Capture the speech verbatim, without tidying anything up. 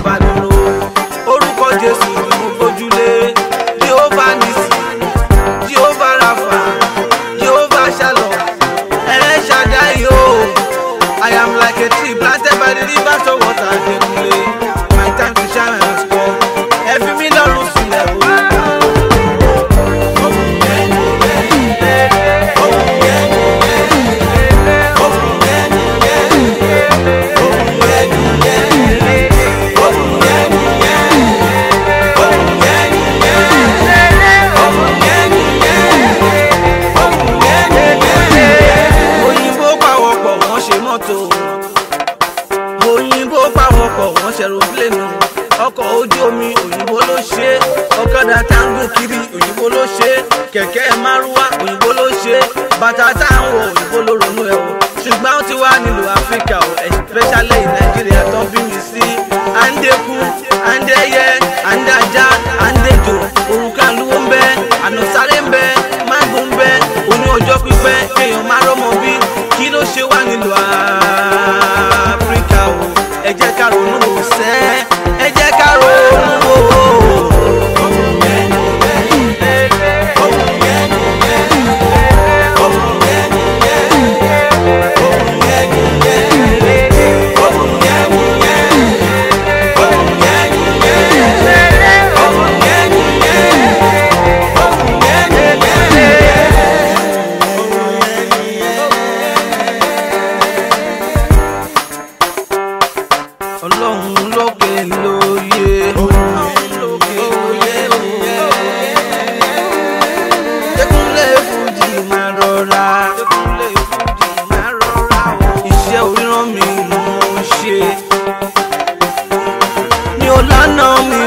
Jehovah nínú orúkọ Jésù ni mo gbójúlé. Jehovah Nisi, Jehovah Rapha, Jehovah Shalom, El Shaddai o. I am like a tree planted by the rivers of water. Dekunle, my time to shine has come. Ẹ fi mí lọ́rùn sílẹ̀ o. Òyìnbó pàwọ̀pọ̀ wọ́n ṣẹ̀rọ̀plénù, ọkọ̀ ojú omi òyìnbó ló ṣe, ọ̀kadà táǹgù kiri òyìnbó ló ṣe, kẹ̀kẹ́ márúwá òyìnbó ló ṣe, bàtà táwọn òyìnbó ló ronú ẹ̀ o. Ṣùgbọ́n ó ti wá nílùú Áfíríkà o, especially Nàìjíríà tó bí mi sí. À ń dẹ́kú, à ń dẹ́yẹ, à ń dájá, à ń dẹ́jọ, òrùka lúwo ń bẹ, ànàsáré ń bẹ, mágùn ń bẹ, oyún ọjọ́ pípẹ́, kéèyàn má rọ́mọ bí. Kí ló ṣe wá nílùú Áfíríkà o? Ẹ jẹ́ ká ronú wò sẹ́, ẹ jẹ́ ká ronú wò. Ọlọ́run lókè lóye, Ọlọ́run lókè lóye. Dekunle Fuji máa rọra, Dekunle Fuji máa rọra o. Iṣẹ́ oríran mi mò ń ṣe, mi ò lánàá mi